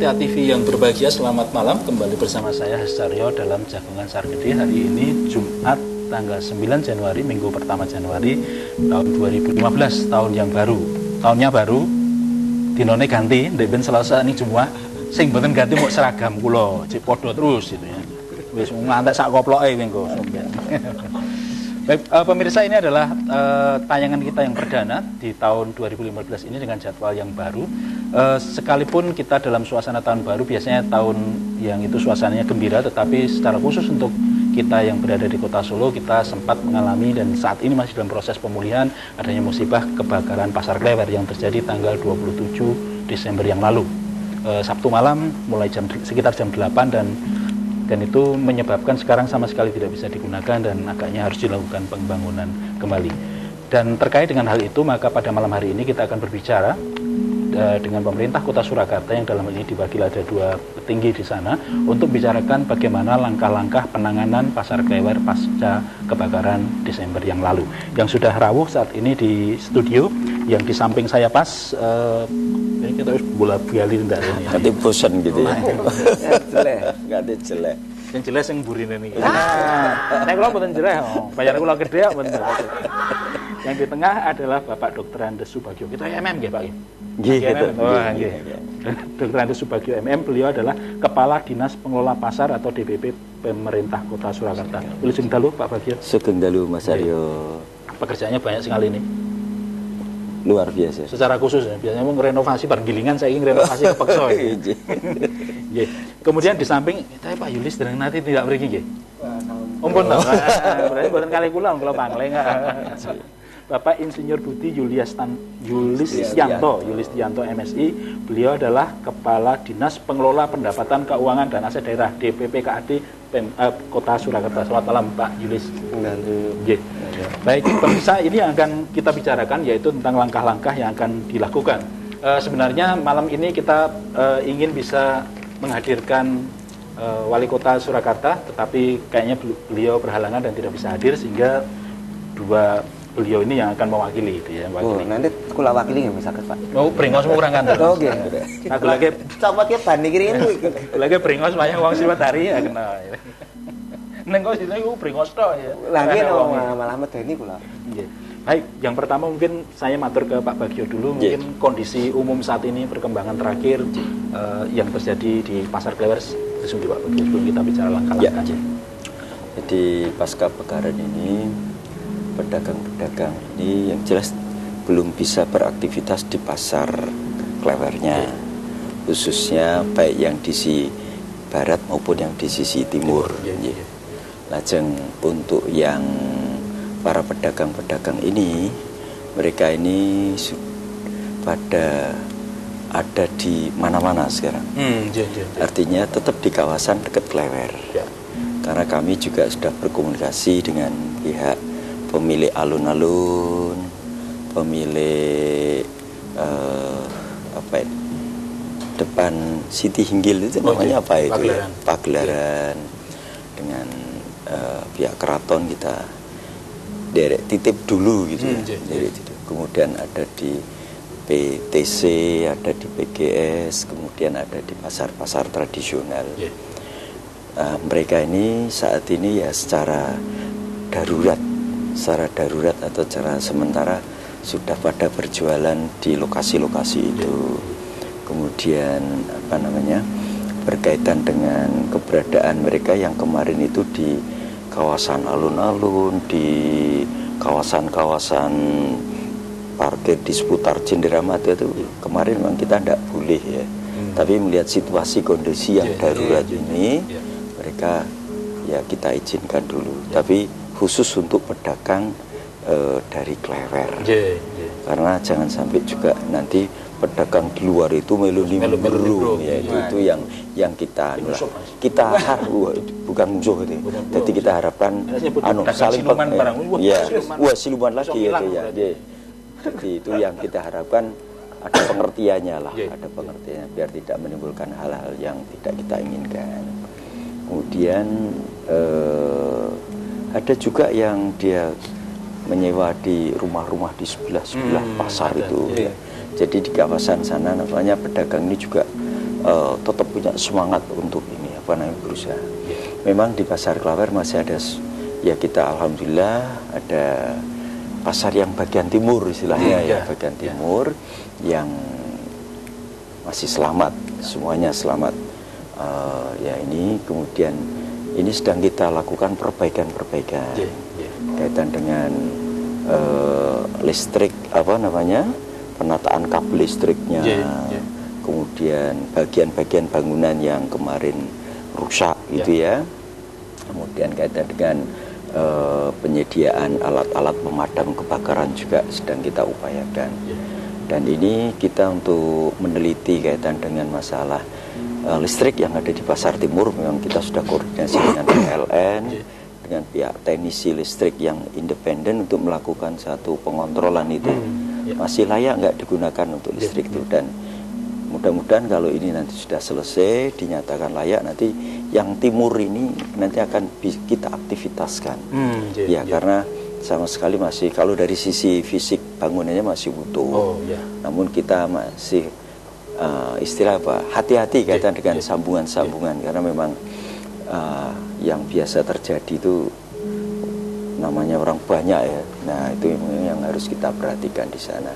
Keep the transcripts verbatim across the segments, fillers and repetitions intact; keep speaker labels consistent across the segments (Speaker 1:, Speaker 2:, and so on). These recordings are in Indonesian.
Speaker 1: pemirsa T V yang berbahagia, selamat malam. Kembali bersama saya Hascaryo dalam Jagungan Sargede. Hari ini Jumat tanggal sembilan Januari, minggu pertama Januari tahun dua ribu lima belas, tahun yang baru. Tahunnya baru, dinone ganti, ndek ben Selasa ini Jumat. Sing mboten ganti mau seragam kula, cek padha terus gitu ya. Wis ngantek sak koploke mengko. Baik, uh, pemirsa, ini adalah uh, tayangan kita yang perdana di tahun dua ribu lima belas ini dengan jadwal yang baru. Uh, sekalipun kita dalam suasana tahun baru, biasanya tahun yang itu suasananya gembira, tetapi secara khusus untuk kita yang berada di kota Solo, kita sempat mengalami dan saat ini masih dalam proses pemulihan adanya musibah kebakaran Pasar Klewer yang terjadi tanggal dua puluh tujuh Desember yang lalu. Uh, Sabtu malam mulai jam sekitar jam delapan, dan dan itu menyebabkan sekarang sama sekali tidak bisa digunakan dan agaknya harus dilakukan pembangunan kembali. Dan terkait dengan hal itu, maka pada malam hari ini kita akan berbicara uh, dengan pemerintah Kota Surakarta, yang dalam hal ini diwakili ada dua petinggi di sana, untuk bicarakan bagaimana langkah-langkah penanganan Pasar Klewer pasca kebakaran Desember yang lalu. Yang sudah rawuh saat ini di studio, yang di samping saya pas, uh, ini kita harus bola bali ndak ini.
Speaker 2: Nanti bosan gitu ya. Jelek, enggak ada jelek.
Speaker 1: Yang jelas yang burine niki. Ah, nek kula mboten jelek, bayar kula gede kok mboten. Yang di tengah adalah Bapak Dokter Andes Subagio. Kita M M nggih, Pak.
Speaker 2: Nggih, gitu.
Speaker 1: Oh, nggih. Dokter Andes Subagio M M, beliau adalah Kepala Dinas Pengelola Pasar atau D P P Pemerintah Kota Surakarta. Wilujeng dalu Pak Bagio.
Speaker 2: Sugeng dalu Mas Aryo.
Speaker 1: Pekerjaannya banyak sekali ini.
Speaker 2: Luar biasa.
Speaker 1: Secara khusus ya, biasanya mau renovasi bareng gilingan, saya ingin renovasi kepeksa ya. Yeah. Kemudian di samping kita Pak Yulis dan nanti tidak pergi nggih. Ampun to. Berarti mboten kali kula kula pangleng. Bapak Insinyur Budi Yulias Tan Yulis Yanto, Yulis Yanto M Si, beliau adalah Kepala Dinas Pengelola Pendapatan Keuangan dan Aset Daerah D P P K A D Pem, eh, Kota Surakarta. Selamat malam Pak Yulis. Yeah. Baik, pemirsa, ini yang akan kita bicarakan yaitu tentang langkah-langkah yang akan dilakukan. Uh, sebenarnya malam ini kita uh, ingin bisa menghadirkan uh, Wali Kota Surakarta, tetapi kayaknya beliau berhalangan dan tidak bisa hadir, sehingga dua beliau ini yang akan mewakili itu ya.
Speaker 3: Oh, nanti kula wakili nggih misalkan Pak.
Speaker 1: Oh, bringos kurang kantor.
Speaker 3: Oh, nggih.
Speaker 1: Aku lagi
Speaker 3: copot ke ban iki rene.
Speaker 1: Lagi bringos wayang wong Siwatari ya kena. Neng kok sini aku bringos tok ya.
Speaker 3: Lah nggih malah medeni kula.
Speaker 1: Nggih. Baik, yang pertama mungkin saya matur ke Pak Bagio dulu, mungkin yeah. Kondisi umum saat ini, perkembangan terakhir uh, yang terjadi di Pasar Klewer sesungguhnya Pak Bagio, sebelum kita bicara langkah-langkah.
Speaker 2: Yeah. Jadi pasca kebakaran ini, pedagang-pedagang ini yang jelas belum bisa beraktivitas di Pasar Klewernya, yeah. Khususnya baik yang di sisi barat maupun yang di sisi timur. Yeah, yeah, yeah. Lajeng untuk yang para pedagang-pedagang ini, mereka ini pada ada di mana-mana sekarang. Hmm, jen, jen, jen. Artinya tetap di kawasan dekat Klewer. Ya. Karena kami juga sudah berkomunikasi dengan pihak pemilik alun-alun, pemilik uh, apa ini, depan Siti Hinggil itu oh, namanya apa itu? Pagelaran. Ya? Pagelaran. Ya. Dengan uh, pihak keraton kita derek titip dulu gitu ya. Hmm, derek titip. Kemudian ada di P T C, ada di P G S, kemudian ada di pasar-pasar tradisional. Yeah. Uh, mereka ini saat ini ya secara darurat, secara darurat atau secara sementara sudah pada berjualan di lokasi-lokasi itu. Yeah. Kemudian apa namanya, berkaitan dengan keberadaan mereka yang kemarin itu di kawasan alun-alun, di kawasan-kawasan parkir di seputar Cenderamata itu kemarin memang kita tidak boleh ya. Hmm. Tapi melihat situasi kondisi yang yeah, darurat yeah, ini, yeah. mereka ya kita izinkan dulu. Yeah. Tapi khusus untuk pedagang uh, dari Klewer. Yeah, yeah. Karena jangan sampai juga nanti pedagang di luar itu melu-melu ya, itu, itu yang yang kita anu, kita harus bukan musuh itu. Jadi kita harapkan anu saling ya, wah siluman lagi itu ya. Jadi itu yang kita harapkan ada pengertiannya lah, ada pengertiannya biar tidak menimbulkan hal-hal yang tidak kita inginkan. Kemudian eh, ada juga yang dia menyewa di rumah-rumah di sebelah-sebelah hmm, pasar ada, itu. Iya. Ya. Jadi di kawasan sana namanya pedagang ini juga uh, tetap punya semangat untuk ini apa namanya berusaha. Memang di pasar Klawer masih ada, ya kita alhamdulillah ada pasar yang bagian timur istilahnya, ya, ya bagian timur yang masih selamat, semuanya selamat. Uh, ya ini kemudian ini sedang kita lakukan perbaikan-perbaikan yeah, yeah. kaitan dengan uh, listrik apa namanya penataan kabel listriknya, yeah, yeah. kemudian bagian-bagian bangunan yang kemarin rusak yeah. gitu ya, kemudian kaitan dengan uh, penyediaan alat-alat pemadam kebakaran juga sedang kita upayakan. Yeah. Dan ini kita untuk meneliti kaitan dengan masalah uh, listrik yang ada di Pasar Timur. Memang kita sudah koordinasi dengan P L N, dengan pihak teknisi listrik yang independen untuk melakukan satu pengontrolan itu. Masih layak nggak digunakan untuk listrik itu. Dan mudah-mudahan kalau ini nanti sudah selesai, dinyatakan layak, nanti yang timur ini nanti akan kita aktivitaskan. Hmm, yeah, ya, yeah. Karena sama sekali masih, kalau dari sisi fisik bangunannya masih utuh, oh, yeah. namun kita masih uh, istilah apa hati-hati kaitan yeah, dengan sambungan-sambungan yeah. karena memang uh, yang biasa terjadi itu namanya orang banyak ya, nah itu yang harus kita perhatikan di sana.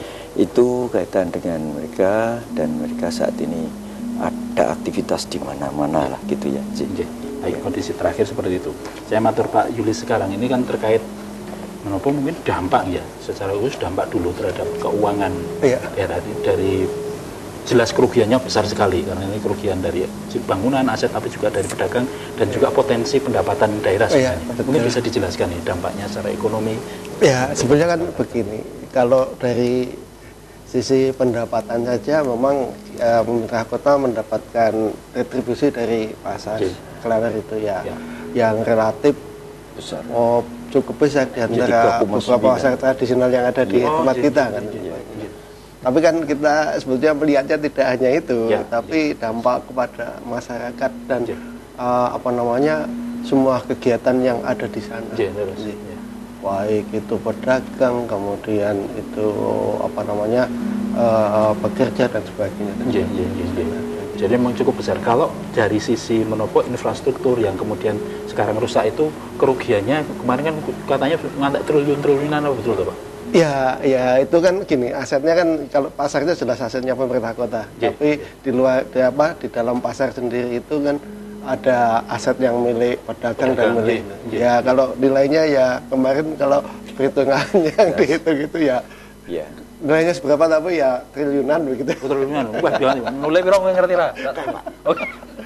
Speaker 2: Itu kaitan dengan mereka, dan mereka saat ini ada aktivitas di mana-mana lah gitu ya.
Speaker 1: Yeah. Baik, kondisi terakhir seperti itu. Saya matur Pak Yuli sekarang ini kan terkait menapa mungkin dampak ya, secara khusus dampak dulu terhadap keuangan iya. daerah dari jelas kerugiannya besar sekali karena ini kerugian dari bangunan, aset, tapi juga dari pedagang dan juga potensi pendapatan daerah
Speaker 4: iya,
Speaker 1: mungkin bisa dijelaskan nih dampaknya secara ekonomi.
Speaker 4: Ya sebenarnya kan begini, kalau dari sisi pendapatan saja memang ya, pemerintah kota mendapatkan retribusi dari pasar Klawer itu ya, ya yang relatif besar. Oh, cukup besar di antara beberapa pasar tradisional yang ada di oh, tempat iya, kita kan. Iya, iya. Tapi kan kita sebetulnya melihatnya tidak hanya itu, ya, tapi ya. dampak kepada masyarakat dan ya. uh, apa namanya semua kegiatan yang ada di sana. Ya, terus, ya. Baik itu pedagang, kemudian itu apa namanya uh, pekerja dan sebagainya. Dan
Speaker 1: ya, ya, ya, ya. Jadi memang cukup besar. Kalau dari sisi menopo infrastruktur yang kemudian sekarang rusak itu kerugiannya kemarin kan katanya ngantek triliun-triliunan apa betul Pak?
Speaker 4: Ya, ya itu kan gini, asetnya kan kalau pasar itu jelas asetnya pemerintah kota. Yeah. Tapi di luar di apa di dalam pasar sendiri itu kan ada aset yang milik pedagang, pedagang dan milik. Yeah. Ya kalau nilainya ya kemarin kalau perhitungannya yang yes. dihitung itu ya. Yeah. Nilainya seberapa tapi ya triliunan begitu.
Speaker 1: Triliunan. Wah, jangan nulai piro kowe ngerti ra? Oke.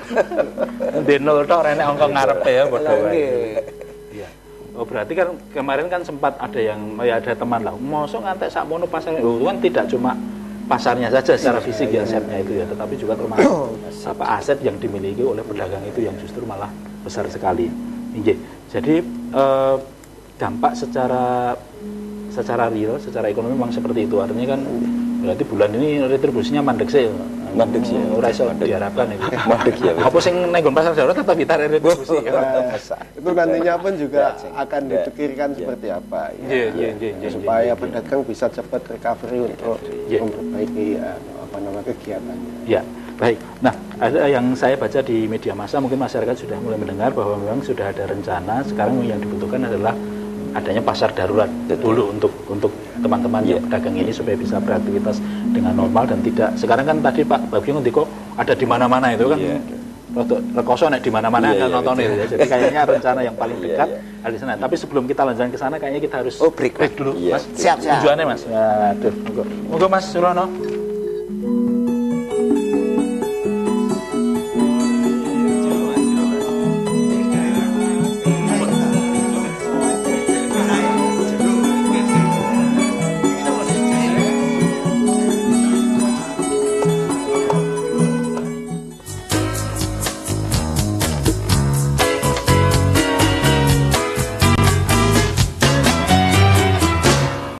Speaker 1: Denol tok rene angka ngarepe ya padha wae. Iya. Oh, berarti kan kemarin kan sempat ada yang ya ada teman lah. Mosok ngantek sakmono pasar. Oh, kan tidak cuma pasarnya saja secara fisik ya asetnya itu ya, tetapi juga termasuk apa aset yang dimiliki oleh pedagang itu yang justru malah besar sekali. Nggih. Jadi eh, dampak secara secara real, secara ekonomi memang seperti itu. Artinya kan berarti bulan ini retribusinya mandek sih.
Speaker 2: Mandek sih.
Speaker 1: Ora iso diharapkan itu.
Speaker 2: Mandek ya.
Speaker 1: Apa sing nenggon pasar darurat tetap kita retribusi.
Speaker 4: Itu nantinya pun juga akan dipikirkan seperti apa ya. Supaya pedagang bisa cepat recovery untuk memperbaiki apa nama kegiatannya.
Speaker 1: Ya. Baik, nah ada yang saya baca di media massa, mungkin masyarakat sudah mulai mendengar bahwa memang sudah ada rencana. Sekarang yang dibutuhkan adalah adanya pasar darurat Betul. dulu untuk untuk teman-teman yeah. yang pedagang ini supaya bisa beraktivitas dengan normal dan tidak. Sekarang kan tadi Pak Bagio ngendiko ada di mana-mana itu kan. Yeah. Rotok rekoso nek di mana-mana yeah, akan yeah, nonton itu ya. Jadi kayaknya rencana yang paling dekat yeah, yeah. ada di sana. Tapi sebelum kita lanjutkan ke sana kayaknya kita harus
Speaker 3: oh, break,
Speaker 1: break dulu,
Speaker 3: yeah.
Speaker 1: Mas. Siap, siap. Tujuannya Mas. Aduh, monggo. Monggo Mas Surono.